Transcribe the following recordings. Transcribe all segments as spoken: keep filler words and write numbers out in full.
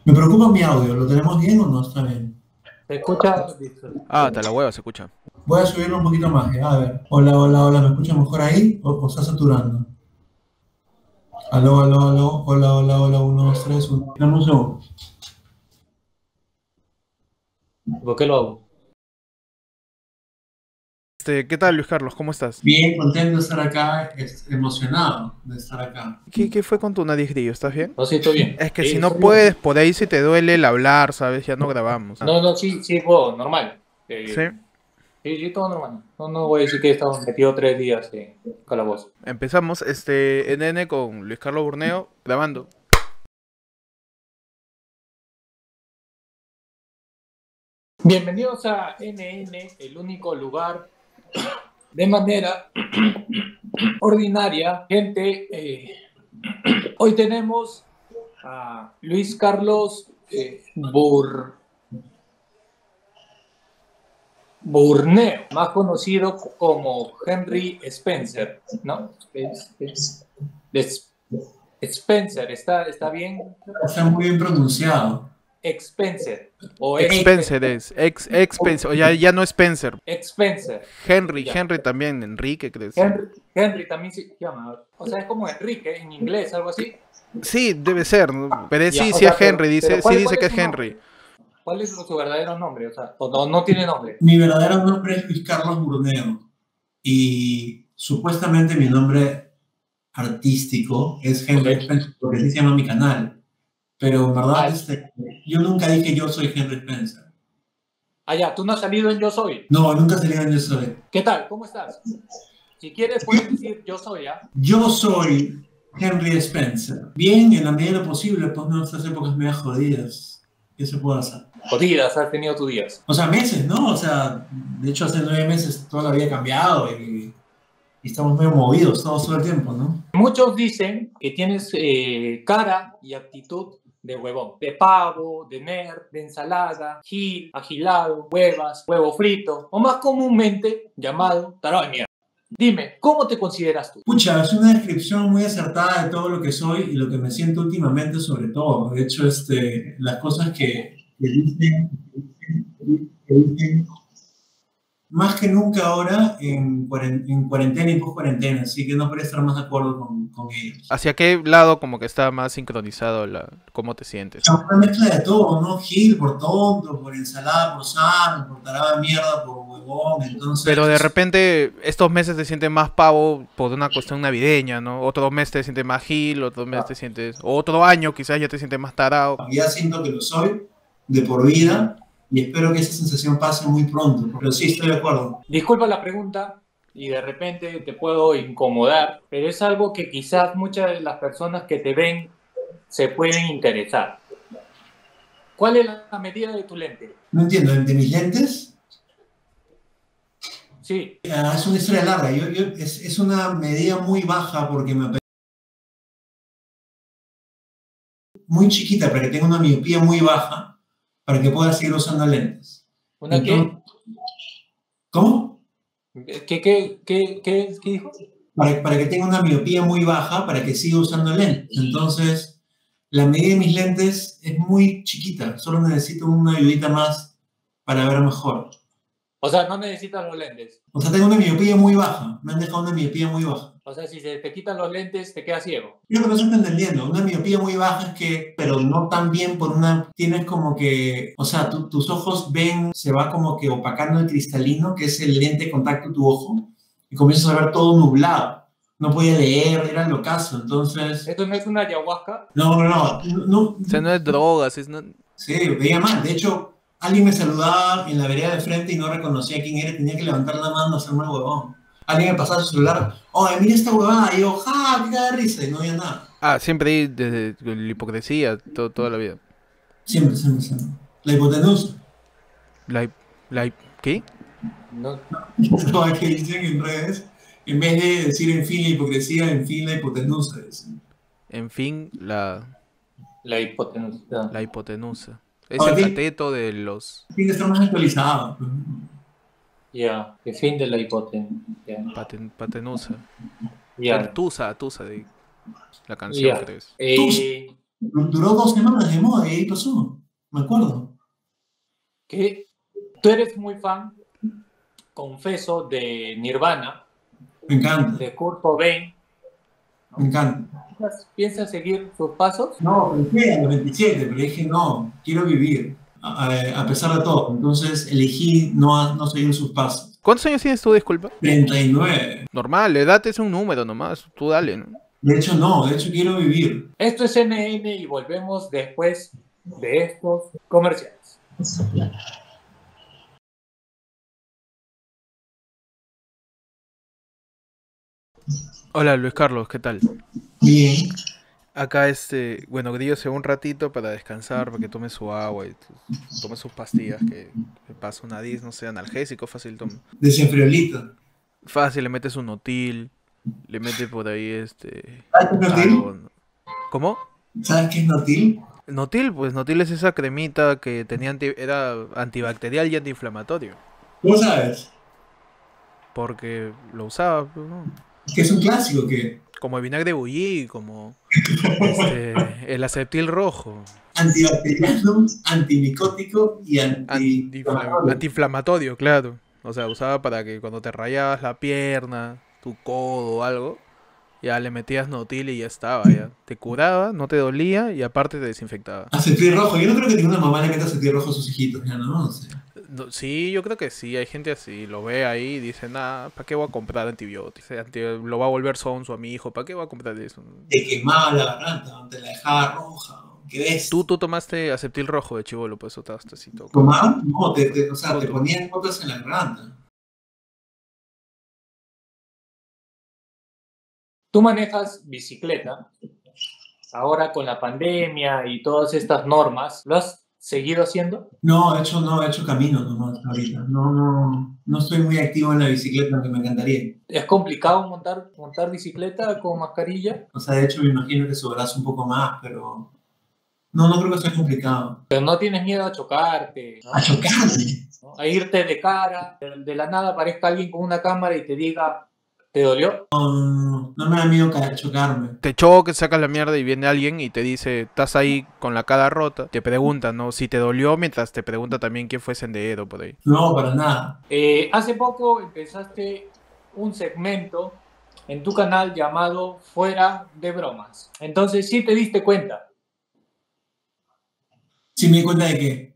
Me preocupa mi audio, ¿lo tenemos bien o no está bien? ¿Se escucha? Ah, hasta la hueva se escucha. Voy a subirlo un poquito más, ya, a ver. Hola, hola, hola, ¿me escucha mejor ahí o, o está saturando? Aló, aló, aló, hola, hola, hola, uno, dos, tres, uno. Dame un segundo. ¿Por qué lo hago? Este, ¿qué tal, Luis Carlos? ¿Cómo estás? Bien, contento de estar acá, es- emocionado de estar acá. ¿Qué, qué fue con tu nariz grillo? ¿Estás bien? No, sí, estoy bien. Es que Sí, si no estoy bien. puedes, por ahí si te duele el hablar, ¿sabes? Ya no grabamos. No, no, sí, sí, puedo, normal. Sí. Eh, sí, sí, todo normal. No, no voy a decir que he estado metido tres días en calabozo. Empezamos, este, N N con Luis Carlos Burneo, grabando. Bienvenidos a N N, el único lugar de manera ordinaria. Gente, eh, hoy tenemos a Luis Carlos eh, Bur... Burneo, más conocido como Henry Spencer, ¿no? Es, es, es- Spencer, ¿está, está bien? Está muy bien pronunciado. Spencer o Spencer es, ex, ex Spencer, o ya, ya no es Spencer. Spencer. Henry, Ya. Henry también, Enrique, ¿crees? Henry, Henry también se llama. O sea, es como Enrique en inglés, algo así. Sí, debe ser, ¿no? Pero Ya, sí, o sí sea, es pero- Henry, dice, pero sí ¿cuál, dice cuál que es es su Henry. nombre? ¿Cuál es su verdadero nombre? O sea, o no, no tiene nombre. Mi verdadero nombre es Luis Carlos Burneo y supuestamente mi nombre artístico es Henry Ok. Spencer, porque así se llama mi canal. Pero en verdad, Ah, este, yo nunca dije yo soy Henry Spencer. ah, ya, tú no has salido en Yo Soy. No, nunca salí en yo soy. ¿Qué tal? ¿Cómo estás? Si quieres, puedes decir Yo Soy, ¿ah? Yo soy Henry Spencer. Bien, en la medida de lo posible, pues no, estas épocas medio jodidas. ¿Qué se puede hacer? Jodidas, has tenido tus días. O sea, meses, ¿no? O sea, de hecho hace nueve meses toda la vida ha cambiado y, y estamos medio movidos todos todo el tiempo, ¿no? Muchos dicen que tienes eh, cara y actitud de huevón, de pavo, de nerd, de ensalada, gil, agilado, huevas, huevo frito, o más comúnmente llamado tarado de mierda. Dime, ¿cómo te consideras tú? Pucha, es una descripción muy acertada de todo lo que soy y lo que me siento últimamente sobre todo. De hecho, este, las cosas que, que dicen, que dicen más que nunca ahora en, cuaren- en cuarentena y post cuarentena, así que no podría estar más de acuerdo con, con ellos. ¿Hacia qué lado como que está más sincronizado la, cómo te sientes? O sea, una mezcla de todo, ¿no? Gil por tonto, por ensalada, por sano, por tarada de mierda, por huevón, entonces... Pero de repente estos meses te sientes más pavo por una cuestión navideña, ¿no? Otro mes te sientes más gil, otro mes te sientes... o otro año quizás ya te sientes más tarado. Ya siento que lo soy de por vida y espero que esa sensación pase muy pronto, pero sí, estoy de acuerdo. Disculpa la pregunta y de repente te puedo incomodar, pero es algo que quizás muchas de las personas que te ven se pueden interesar. ¿Cuál es la medida de tu lente? No entiendo, ¿de mis lentes? Sí. Ah, es una historia larga, yo, yo- es, es una medida muy baja porque me apetece muy chiquita para que tenga una miopía muy baja para que pueda seguir usando lentes. ¿Una Entonces, qué? ¿cómo? ¿Qué, qué, qué, qué, qué dijo? Para, para que tenga una miopía muy baja para que siga usando lentes. Entonces, la medida de mis lentes es muy chiquita, solo necesito una ayudita más para ver mejor. O sea, no necesitas los lentes. O sea, tengo una miopía muy baja, me han dejado una miopía muy baja. O sea, si se te quitan los lentes, te quedas ciego. Creo que no se está entendiendo. Una miopía muy baja es que, pero no tan bien por una, tienes como que, o sea, tu- tus ojos ven, se va como que opacando el cristalino, que es el lente de contacto de tu ojo, y comienzas a ver todo nublado. No podía leer, era el ocaso, entonces... ¿Esto no es una ayahuasca? No, no, no, no, no, O sea, no es drogas, es... No... sí, veía mal. De hecho, alguien me saludaba en la vereda de frente y no reconocía quién era, tenía que levantar la mano a hacerme el huevón. Alguien me pasaba su celular, oye, mira esta huevada, y yo, ja, qué caga de risa, y no había nada. Ah, siempre ahí desde la hipocresía, to- toda la vida. Siempre, siempre, siempre. La hipotenusa. La, hip- la, hip- ¿qué? No. Lo que dicen en redes, en vez de decir en fin la hipocresía, en fin la hipotenusa. Dicen. En fin, la, La hipotenusa. la hipotenusa. Es Ahora, el tiene, cateto de los tiene que estar más actualizado. Pues. Ya, el fin de la hipotenusa. Ya. paten, patenusa. Ya. El Tusa, Tusa de la canción, Ya. crees. Eh, Duró dos semanas de moda y ahí pasó, me acuerdo. Que tú eres muy fan, confeso, de Nirvana, Me encanta, de Kurt Cobain. me encanta. ¿Piensas, piensas seguir sus pasos? No, pensé a los veintisiete, pero dije, no, quiero vivir, a, a- a pesar de todo. Entonces elegí no, no seguir sus pasos. ¿Cuántos años tienes tú, disculpa? treinta y nueve. Normal, la edad es un número nomás, tú dale, ¿no? De hecho, no, de hecho quiero vivir. Esto es N N y volvemos después de estos comerciales. Hola Luis Carlos, ¿qué tal? Bien. Acá este, bueno, Grillo se va un ratito para descansar, para que tome su agua y tu- tome sus pastillas, que le pasa una dis, no sé, analgésico, fácil toma. Desenfriolito. Fácil, le mete su Notil, le mete por ahí este, ¿Sabes qué es Notil? algo, ¿no? ¿Cómo? ¿Sabes qué es Notil? Notil, pues Notil es esa cremita que tenía anti- era antibacterial y antiinflamatorio, ¿Cómo sabes? porque lo usaba, pues, ¿no? Es que es un clásico que Como el vinagre bullí, como este, el acetil rojo. antibacteriano, antimicótico y Antiinfla- antiinflamatorio. Antiinflamatorio, claro. O sea, usaba para que cuando te rayabas la pierna, tu codo o algo, ya le metías Notil y ya estaba, ya. Te curaba, no te dolía y aparte te desinfectaba. Acetil rojo. Yo no creo que ninguna mamá le meta acetil rojo a sus hijitos, ya no, no sé. No, sí, yo creo que sí, hay gente así, lo ve ahí y dice, nah, ¿para qué voy a comprar antibióticos? Eh, anti- Lo va a volver sonso a mi hijo, ¿para qué voy a comprar eso? Te quemaba la garganta, te la dejaba roja. ¿Qué ves? Tú, tú tomaste acetil rojo de chivolo, pues eso estabas así todo. ¿Tomar? No, te, te- o sea, ¿Cómo te tú? ponían gotas en la garganta. Tú manejas bicicleta. Ahora con la pandemia y todas estas normas, ¿lo has seguido haciendo? No, de hecho, no, he hecho camino nomás ahorita. No, no, no estoy muy activo en la bicicleta, aunque me encantaría. ¿Es complicado montar, montar bicicleta con mascarilla? O sea, de hecho, me imagino que sobrarás un poco más, pero no, no creo que sea complicado. Pero no tienes miedo a chocarte, ¿no? A chocarme. ¿No? A irte de cara, de, de la nada aparezca alguien con una cámara y te diga, ¿te dolió? No, no me da miedo ca- chocarme. Te choques, sacas la mierda y viene alguien y te dice, estás ahí con la cara rota. Te pregunta, ¿no? Si te dolió, mientras te pregunta también quién fue sendero por ahí. No, para nada. Eh, hace poco empezaste un segmento en tu canal llamado Fuera de Bromas. Entonces sí te diste cuenta. Si me di cuenta de que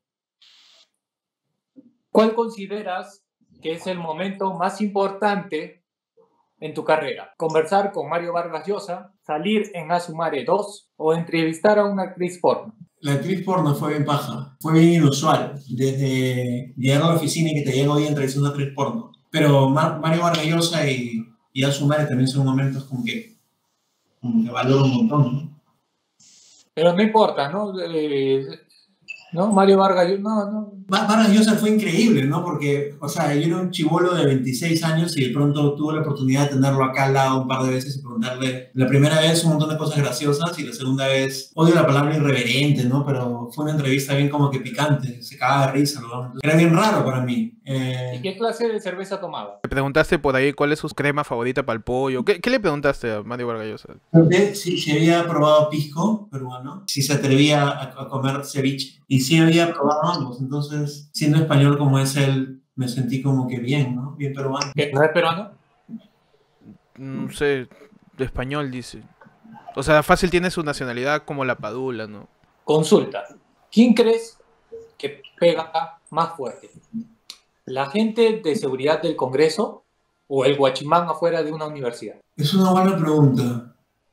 ¿Cuál consideras que es el momento más importante en tu carrera? ¿Conversar con Mario Vargas Llosa, salir en Asumare dos o entrevistar a una actriz porno? la actriz porno fue bien paja. Fue bien inusual. Desde llegar a la oficina y que te llega hoy entrevistando a una actriz porno. Pero Mar- Mario Vargas Llosa y, y Asumare también son momentos como que, como que valoro un montón, ¿no? Pero no importa, ¿no? Eh, ¿no? Mario Vargas Llosa, no, no. Va- Vargas Llosa fue increíble, ¿no? Porque, o sea, yo era un chibolo de veintiséis años y de pronto tuve la oportunidad de tenerlo acá al lado un par de veces y preguntarle la primera vez un montón de cosas graciosas y la segunda vez, odio la palabra irreverente, ¿no? Pero fue una entrevista bien como que picante, se cagaba de risa, ¿no? Era bien raro para mí. Eh, ¿Y qué clase de cerveza tomaba? Le preguntaste por ahí cuál es su crema favorita para el pollo. ¿Qué, qué le preguntaste a Mario Vargas Llosa? pregunté si, si había probado pisco peruano, si se atrevía a, a comer ceviche. Y sí había probado ambos, entonces, siendo español como es él, me sentí como que bien, ¿no? Bien peruano. ¿Que no es peruano? No sé, de español dice. O sea, fácil tiene su nacionalidad como la Padula, ¿no? Consulta. ¿Quién crees que pega más fuerte? ¿La gente de seguridad del Congreso o el guachimán afuera de una universidad? Es una buena pregunta.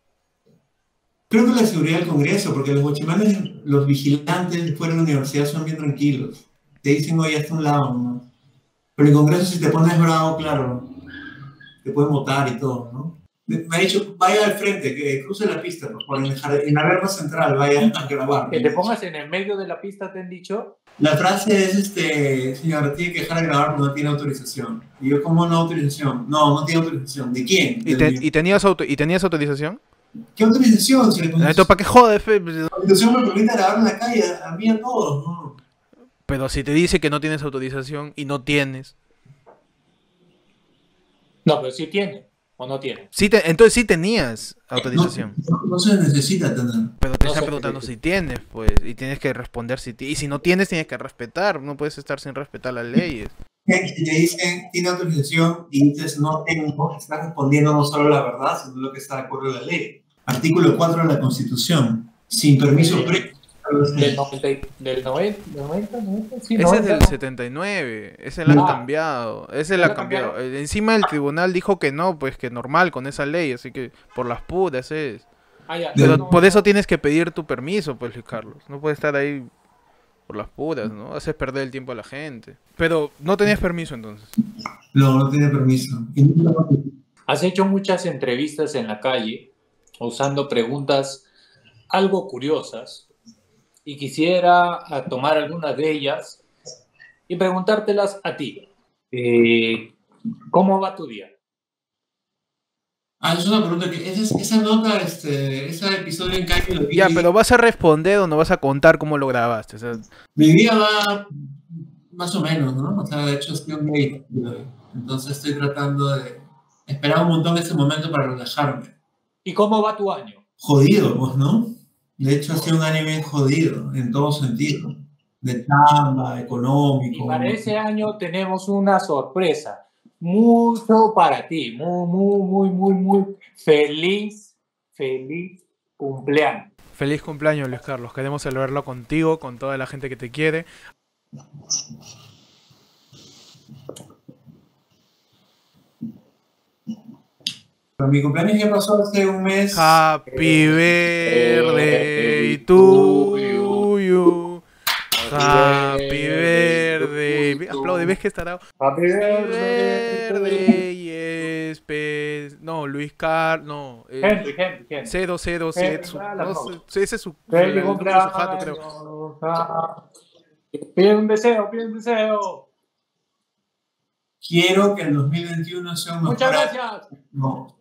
Creo que la seguridad del Congreso, porque los guachimanes, los vigilantes fuera de la universidad son bien tranquilos. Te dicen, oye, hasta un lado, ¿no? Pero en el Congreso, si te pones bravo, claro, te pueden votar y todo, ¿no? Me ha dicho, vaya al frente, que cruce la pista, por favor, en, el jard- en la verba central, vaya a grabar. Que te pongas en el medio de la pista, ¿te han dicho? La frase es, este, señor, tiene que dejar de grabar porque no tiene autorización. Y yo, ¿cómo no autorización? No, no tiene autorización. ¿De quién? ¿Y, Del te- mío. y tenías, auto- ¿Y tenías autorización? ¿Qué autorización? Si la Entonces, ¿para qué jodes, fe? La autorización me permite grabar en la calle, a mí a todos, ¿no? Pero si te dice que no tienes autorización y no tienes. No, pero sí tiene. ¿O no tiene? Sí te- entonces sí tenías autorización. No, no se necesita tener. Pero te No están sé preguntando qué- si tienes, pues, y tienes que responder si ti- y si no tienes, tienes que respetar, no puedes estar sin respetar las leyes. Si te dicen, tiene autorización y dices no tengo, estás respondiendo no solo la verdad, sino lo que está de acuerdo a la ley. Artículo cuatro de la Constitución. Sin permiso previo. Del noventa, y- del noventa, noventa, noventa, sí, Ese es noventa, del ¿no? setenta y nueve, ese lo han Ah. cambiado, ese ¿Ya lo lo ha cambiado. cambiaron? Eh, Encima el tribunal dijo que no, pues que normal con esa ley, así que por las puras es. Ah, ya, Pero no, por no. eso tienes que pedir tu permiso, pues Luis Carlos. No puedes estar ahí por las puras, ¿no? Haces perder el tiempo a la gente. Pero no tenías permiso entonces. No, no tiene permiso. Y nunca- Has hecho muchas entrevistas en la calle usando preguntas algo curiosas y quisiera ah, tomar algunas de ellas y preguntártelas a ti. Eh, ¿Cómo va tu día? Ah, es una pregunta que esa, esa nota, este, ese episodio en calle lo vi. Ya, pero ¿vas a responder o no vas a contar cómo lo grabaste? O sea, Mi día va más o menos, ¿no? O sea, de hecho estoy un día. Entonces estoy tratando de esperar un montón ese momento para relajarme. ¿Y cómo va tu año? Jodido, pues, ¿no? De hecho ha sido un año bien jodido, en todo sentido. De chamba, Y económico. para ese año tenemos una sorpresa. Mucho para ti. Muy, muy, muy, muy, muy feliz, feliz cumpleaños. feliz cumpleaños, Luis Carlos. Queremos celebrarlo contigo, con toda la gente que te quiere. Pero mi cumpleaños ya pasó hace un mes. Happy birthday to you. Happy birthday. Aplaude, ¿ves que estará? Happy Birthday, birthday. espe- No, Luis Carlos. No. eh, Henry, Henry, Henry. cero cero siete. Eh, su- la no pausa. sé, ese es su. Feliz el nombre de su jato, creo. cumpleaños. Ah. Pide un deseo, pide un deseo. Quiero que el dos mil veintiuno sea un mejor Muchas año. gracias. No,